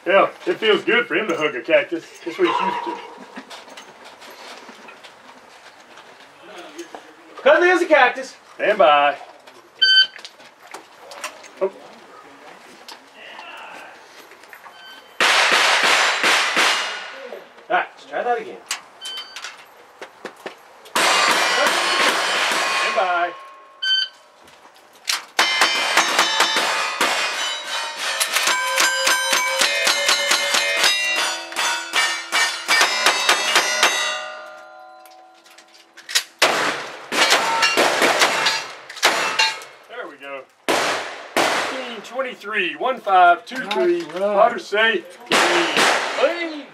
Yeah, it feels good for him to hug a cactus. That's what he's used to. Cuddly as a cactus. Stand by. Oh. Alright, let's try that again. Stand by. There we go. 15, 23, 1, 5, 2, 3. Water safe. Clean.